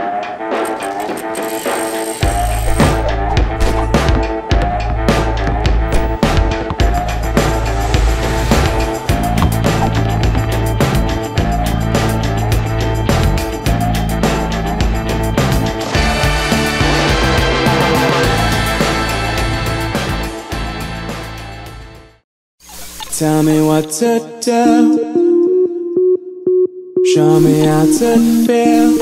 Tell me what to do, show me how to feel,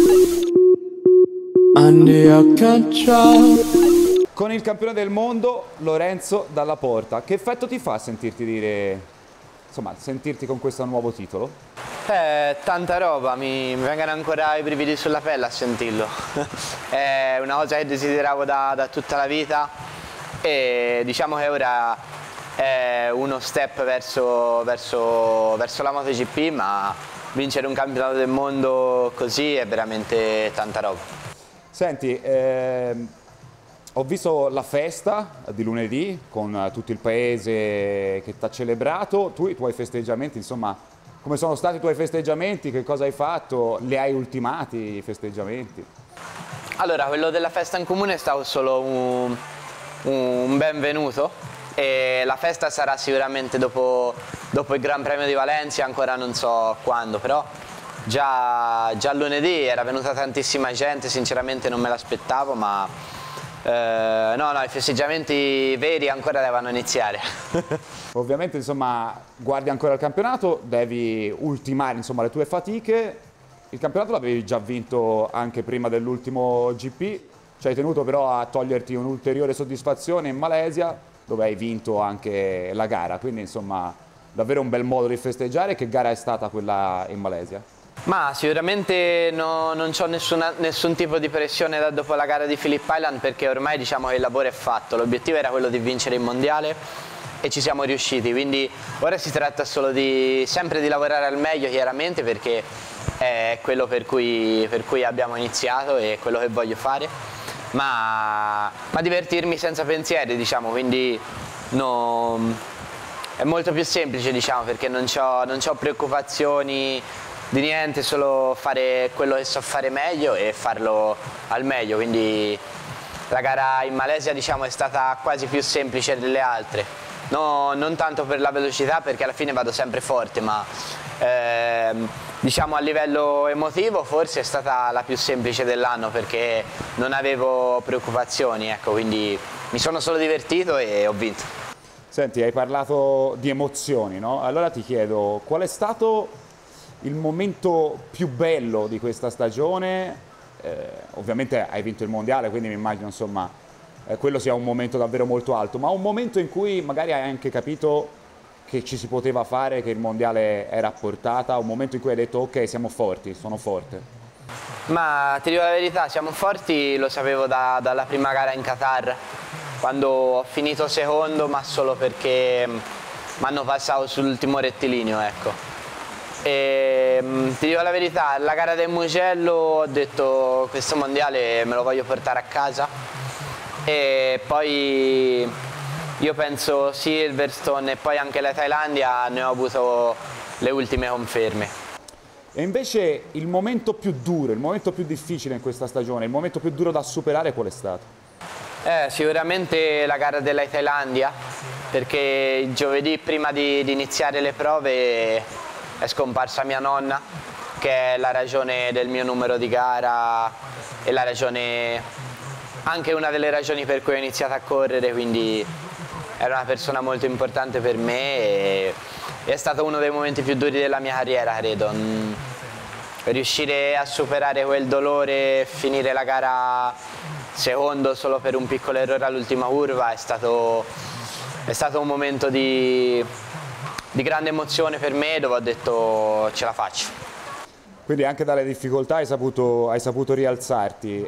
under your control. Con il campione del mondo Lorenzo Dalla Porta, che effetto ti fa sentirti dire, insomma, sentirti con questo nuovo titolo? Tanta roba, mi vengono ancora i brividi sulla pelle a sentirlo. È una cosa che desideravo da tutta la vita e diciamo che ora è uno step verso la MotoGP, ma vincere un campionato del mondo così è veramente tanta roba. Senti, ho visto la festa di lunedì con tutto il paese che ti ha celebrato, tu i tuoi festeggiamenti, insomma, come sono stati i tuoi festeggiamenti, che cosa hai fatto, li hai ultimati i festeggiamenti? Allora, quello della festa in comune è stato solo un benvenuto. E la festa sarà sicuramente dopo il Gran Premio di Valencia, ancora non so quando, però già lunedì era venuta tantissima gente, sinceramente non me l'aspettavo, ma no, i festeggiamenti veri ancora devono iniziare. Ovviamente, insomma, guardi ancora il campionato, devi ultimare, insomma, le tue fatiche. Il campionato l'avevi già vinto anche prima dell'ultimo GP, ci hai tenuto però a toglierti un'ulteriore soddisfazione in Malesia, dove hai vinto anche la gara, quindi insomma davvero un bel modo di festeggiare. Che gara è stata quella in Malesia? Ma sicuramente non c'ho nessun tipo di pressione dopo la gara di Phillip Island, perché ormai diciamo che il lavoro è fatto, l'obiettivo era quello di vincere il mondiale e ci siamo riusciti, quindi ora si tratta solo sempre di lavorare al meglio, chiaramente, perché è quello per cui abbiamo iniziato e quello che voglio fare. Ma divertirmi senza pensieri, diciamo, quindi è molto più semplice, diciamo, perché non c'ho preoccupazioni di niente, solo fare quello che so fare meglio e farlo al meglio, quindi la gara in Malesia, diciamo, è stata quasi più semplice delle altre, non tanto per la velocità, perché alla fine vado sempre forte, ma diciamo a livello emotivo forse è stata la più semplice dell'anno, perché non avevo preoccupazioni, ecco, quindi mi sono solo divertito e ho vinto. Senti, hai parlato di emozioni, no? Allora ti chiedo, qual è stato il momento più bello di questa stagione? Ovviamente hai vinto il mondiale, quindi mi immagino, insomma, quello sia un momento davvero molto alto, ma un momento in cui magari hai anche capito che ci si poteva fare, che il mondiale era a portata, un momento in cui hai detto ok, siamo forti, sono forte. Ma ti dico la verità, siamo forti, lo sapevo dalla prima gara in Qatar, quando ho finito secondo, ma solo perché mi hanno passato sull'ultimo rettilineo, ecco. E ti dico la verità, alla gara del Mugello ho detto questo mondiale me lo voglio portare a casa, e poi io penso Silverstone e poi anche la Thailandia ne ho avuto le ultime conferme. E invece il momento più duro, il momento più difficile in questa stagione, il momento più duro da superare qual è stato? Sicuramente la gara della Thailandia, perché il giovedì prima di iniziare le prove è scomparsa mia nonna, che è la ragione del mio numero di gara e la ragione, anche una delle ragioni per cui ho iniziato a correre, quindi era una persona molto importante per me e è stato uno dei momenti più duri della mia carriera, credo. Riuscire a superare quel dolore e finire la gara secondo solo per un piccolo errore all'ultima curva è stato un momento di grande emozione per me, dove ho detto ce la faccio. Quindi anche dalle difficoltà hai saputo rialzarti.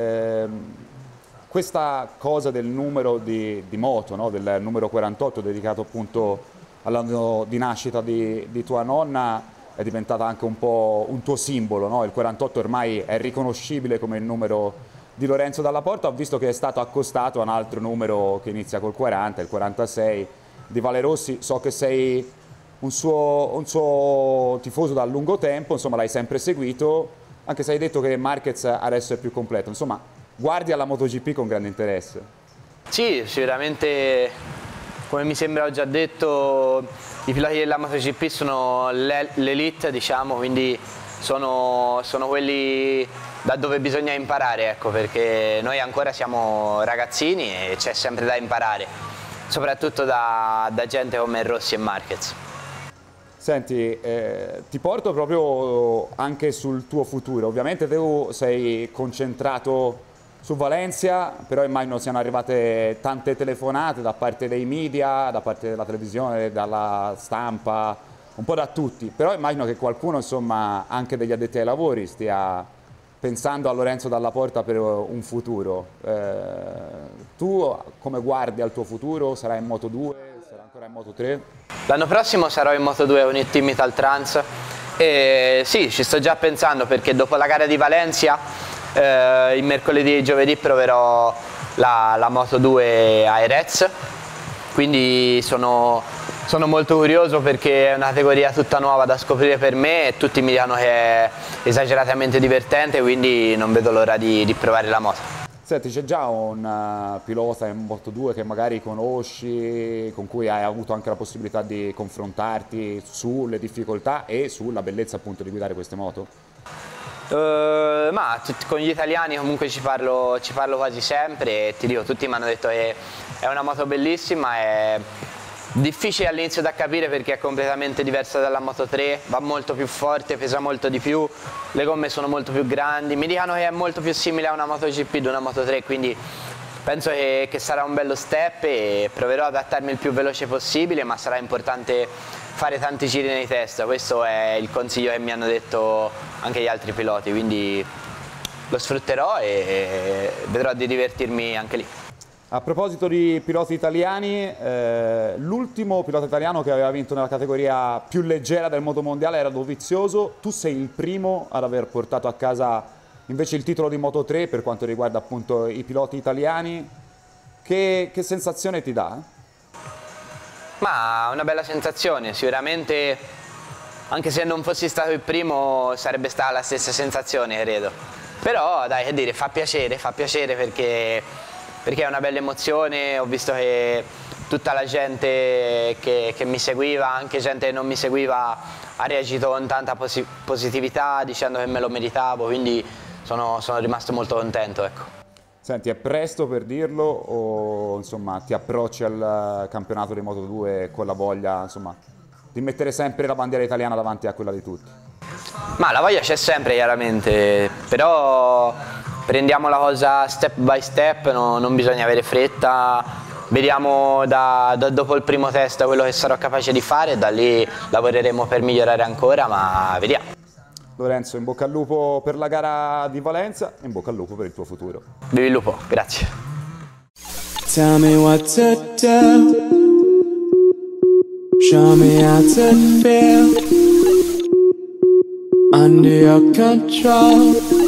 Questa cosa del numero di moto, no? Del numero 48 dedicato appunto all'anno di nascita di tua nonna, è diventata anche un po' un tuo simbolo, no? Il 48 ormai è riconoscibile come il numero di Lorenzo Dalla Porta. Ho visto che è stato accostato a un altro numero che inizia col 40, il 46 di Vale Rossi. So che sei un suo tifoso da lungo tempo, insomma l'hai sempre seguito. anche se hai detto che Marquez adesso è più completo, insomma, guardi alla MotoGP con grande interesse. Sì, sicuramente, come mi sembra ho già detto, i piloti della MotoGP sono l'elite, diciamo, quindi sono quelli da dove bisogna imparare, ecco, perché noi ancora siamo ragazzini e c'è sempre da imparare, soprattutto da gente come Rossi e Marquez. Senti, ti porto proprio anche sul tuo futuro. Ovviamente tu sei concentrato su Valencia, però immagino siano arrivate tante telefonate da parte dei media, da parte della televisione, dalla stampa, un po' da tutti. Però immagino che qualcuno, insomma, anche degli addetti ai lavori, stia pensando a Lorenzo Dalla Porta per un futuro. Tu come guardi al tuo futuro? Sarai in Moto2? Sarai ancora in Moto3? L'anno prossimo sarò in Moto2 con il team Italtrans e sì, ci sto già pensando perché dopo la gara di Valencia il mercoledì e giovedì proverò la Moto2 a Jerez, quindi sono molto curioso perché è una categoria tutta nuova da scoprire per me e tutti mi dicono che è esageratamente divertente, quindi non vedo l'ora di provare la moto. Senti, c'è già un pilota in Moto2 che magari conosci, con cui hai avuto anche la possibilità di confrontarti sulle difficoltà e sulla bellezza appunto di guidare queste moto? Ma con gli italiani comunque ci parlo quasi sempre e ti dico, tutti mi hanno detto che è una moto bellissima, è difficile all'inizio da capire perché è completamente diversa dalla Moto3, va molto più forte, pesa molto di più, le gomme sono molto più grandi, mi dicono che è molto più simile a una MotoGP di una Moto3, quindi penso che sarà un bello step e proverò ad adattarmi il più veloce possibile, ma sarà importante fare tanti giri nei test, questo è il consiglio che mi hanno detto anche gli altri piloti, quindi lo sfrutterò e vedrò di divertirmi anche lì. A proposito di piloti italiani, l'ultimo pilota italiano che aveva vinto nella categoria più leggera del motomondiale era Dovizioso, tu sei il primo ad aver portato a casa invece il titolo di Moto3 per quanto riguarda appunto i piloti italiani, che sensazione ti dà? Ma una bella sensazione, sicuramente anche se non fossi stato il primo sarebbe stata la stessa sensazione, credo. Però dai, che dire, fa piacere perché è una bella emozione, ho visto che tutta la gente che mi seguiva, anche gente che non mi seguiva, ha reagito con tanta positività dicendo che me lo meritavo, quindi sono rimasto molto contento, ecco. Senti, è presto per dirlo o insomma ti approcci al campionato di Moto2 con la voglia insomma di mettere sempre la bandiera italiana davanti a quella di tutti? Ma la voglia c'è sempre chiaramente, però prendiamo la cosa step by step, non bisogna avere fretta, vediamo dopo il primo test quello che sarò capace di fare e da lì lavoreremo per migliorare ancora, ma vediamo. Lorenzo, in bocca al lupo per la gara di Valencia e in bocca al lupo per il tuo futuro. Vivi il lupo, grazie. Tell me what to do. Show me how to feel under your control.